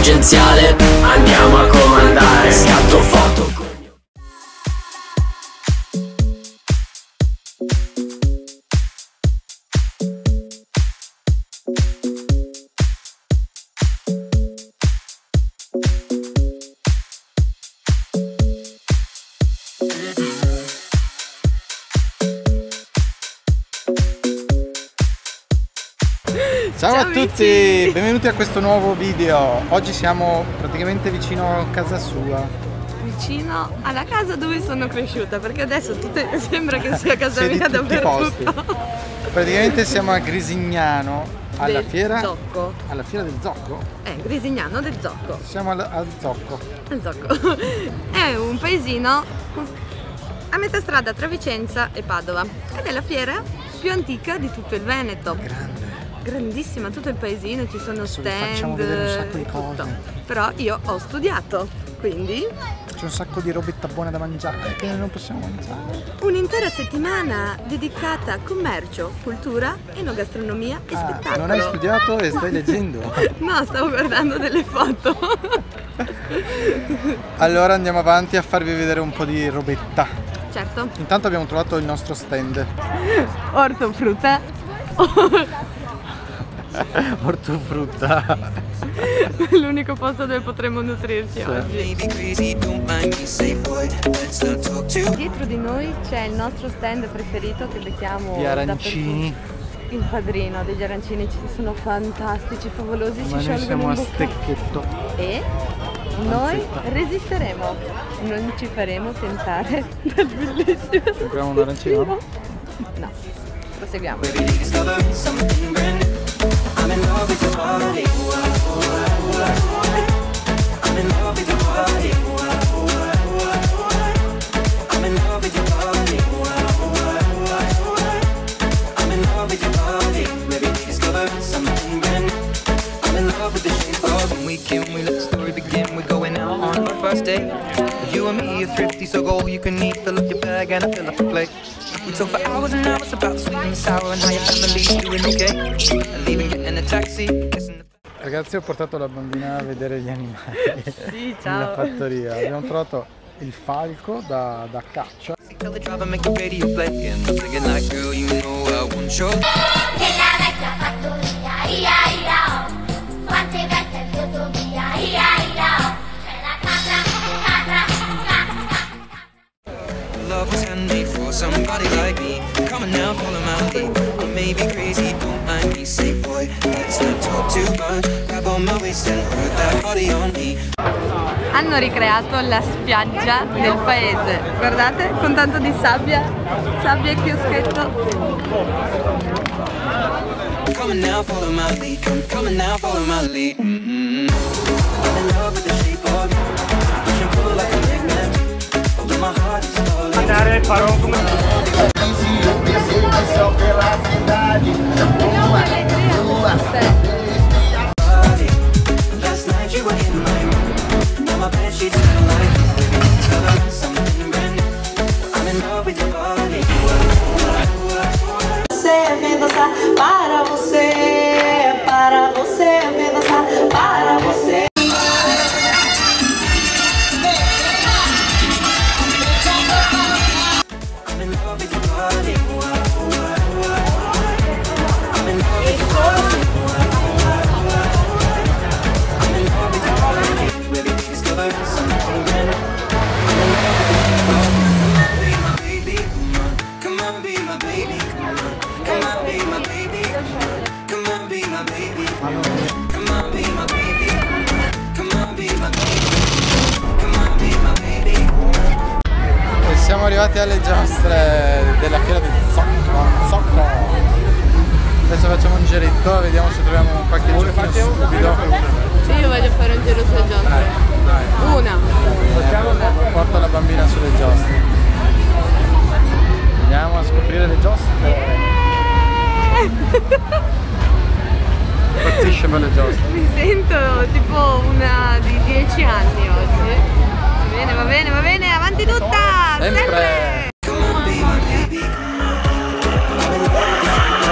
tangenziale, andiamo a comandare. Scatto foto con... Ciao a tutti, benvenuti a questo nuovo video. Oggi siamo praticamente vicino a casa sua. Vicino alla casa dove sono cresciuta, perché adesso sembra che sia casa mia dappertutto. Praticamente siamo a Grisignano, alla fiera Zocco. Alla fiera del Zocco? Grisignano del Zocco. Siamo al Zocco. Il Zocco è un paesino a metà strada tra Vicenza e Padova ed è la fiera più antica di tutto il Veneto. Grandissima, tutto il paesino, ci sono stand, facciamo vedere un sacco di cose. tutto. Però io ho studiato, quindi c'è un sacco di robetta buona da mangiare che noi non possiamo mangiare. Un'intera settimana dedicata a commercio, cultura, enogastronomia e spettacolo. Non hai studiato e stai leggendo? No, stavo guardando delle foto. Allora andiamo avanti a farvi vedere un po' di robetta. Certo. Intanto abbiamo trovato il nostro stand. Ortofrutta. Ortofrutta. L'unico posto dove potremo nutrirci oggi. Dietro di noi c'è il nostro stand preferito che becchiamo Gli arancini. Il padrino degli arancini, ci sono fantastici, favolosi, ma ci noi sciolgono siamo in a bocca. stecchetto. E noi resisteremo, non ci faremo tentare dal bellissimo. Compriamo un arancino? No, proseguiamo. I'm in love with your body. I'm in love with your body. I'm in love with your body. I'm in love with your body. Maybe discover something brand new. I'm in love with the shape of when we let the story begin. We're going out on our first date. You and me are thrifty, so go all you can eat. Fill up your bag and I fill up the plate. We talk for hours and hours about the sweet and the sour and how your family's doing okay. And leaving it in a taxi. Ragazzi, ho portato la bambina a vedere gli animali. Sì, ciao. Nella fattoria. Abbiamo trovato il falco da caccia. Nella vecchia fattoria, ia ia oh. Quante vecchie il chiodo via, ia ia oh. C'è la capra. Love was handmade for somebody like me. Come on now, follow my lead. I may be crazy, don't mind me. Say boy, let's not talk too much. Grab on my waist and put that body on me. Hanno ricreato la spiaggia del paese. Guardate, con tanto di sabbia e chioschetto. Come on now, follow my lead. Come on now, follow my lead. I'm in love with the shape of you. Push and pull like a magnet. Although my heart is falling. Andare farò come pela cidade. Last night you were in my room. Now my bed sheets smell like you. Something brand new. I'm in love with your body. Você vem dançar para você, vem dançar para você. I'm in love with your body. I'm in love with your body. I'm in love with your body. Maybe we discover something brand new. I'm in love with your body. Come on, be my baby. Come on, be my baby. Come on, be my baby. Come on, be my baby. Come on, be my baby. Come on, be my baby. E siamo arrivati alle giostre della fiera del Zocco. Adesso facciamo un giretto, vediamo se troviamo qualche giochino stupido. Sì, io voglio fare un giro sulle giostre. Dai. Una. Porto la bambina sulle giostre. Andiamo a scoprire le giostre. Impazzisce per le giostre. Mi sento tipo una di 10 anni oggi. Va bene, avanti tutta! Sempre!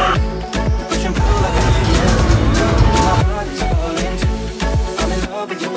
I'm in love with you.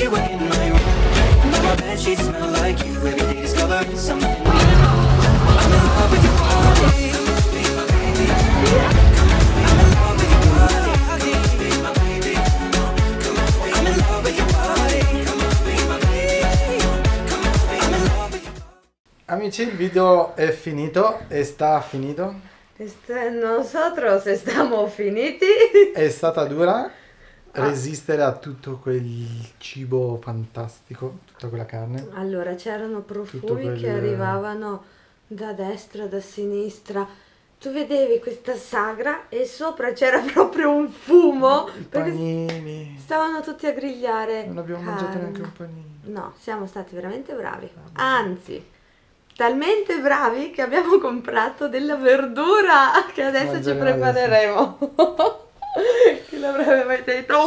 you were in my room. Now my bedsheets smell like you. Every day discovering something new. I'm in love with your body. Come on, be my baby. I'm in love with your body. Come on, be my baby. Come on, I'm in love with your body. Come on, be my baby. Come on, I'm in love with your body. Amici, il video è finito e sta finito. Nosotros estamos finiti. È stata dura resistere a tutto quel cibo fantastico, tutta quella carne. Allora, c'erano Tutto profumi quel- che arrivavano da destra, da sinistra. Tu vedevi questa sagra e sopra c'era proprio un fumo. I Perché panini. stavano tutti a grigliare. Non abbiamo mangiato carne. neanche un panino. No, siamo stati veramente bravi. Anzi, talmente bravi che abbiamo comprato della verdura che adesso ci Mangeremo prepareremo. Chi l'avrebbe mai detto?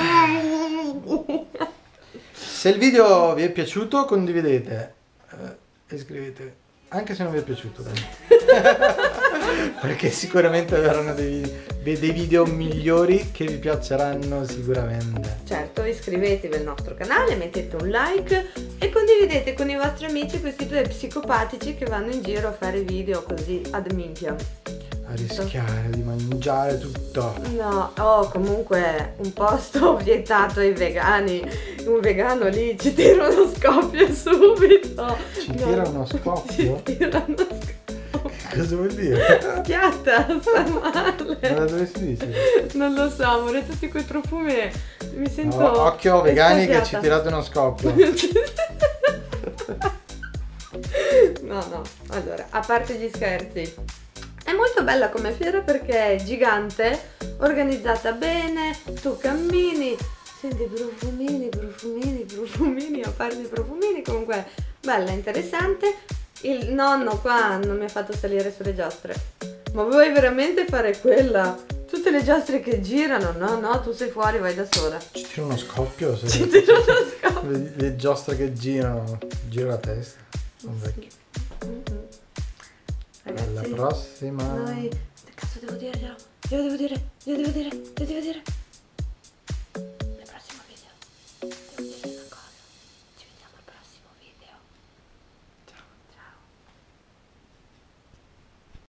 Se il video vi è piaciuto, condividete e iscrivetevi. Anche se non vi è piaciuto, dai. Perché sicuramente verranno dei video migliori che vi piaceranno sicuramente. Certo, iscrivetevi al nostro canale, mettete un like e condividete con i vostri amici questi due psicopatici che vanno in giro a fare video così ad minchia. A rischiare di mangiare tutto. No, comunque un posto vietato ai vegani. Un vegano lì ci tira uno scoppio subito. Ci tira uno scoppio? Ci tira uno scoppio. Cosa vuol dire? Schiatta, sta male. Ma da dove si dice? Non lo so, amore, tutti quei profumi. Mi sento. No, occhio vegani che ci estasiata. tirate uno scoppio. No, allora, a parte gli scherzi, è molto bella come fiera perché è gigante, organizzata bene, tu cammini, senti profumini, a parte i profumini, comunque bella, interessante. Il nonno qua non mi ha fatto salire sulle giostre. Ma vuoi veramente fare quella? Tutte le giostre che girano? No, tu sei fuori, vai da sola. Ci tira uno scoppio? Se Ci tiro uno scoppio. le giostre che girano, gira la testa. Sono vecchio. Alla Ragazzi, prossima. noi... Che cazzo devo dirglielo? Glielo devo dire.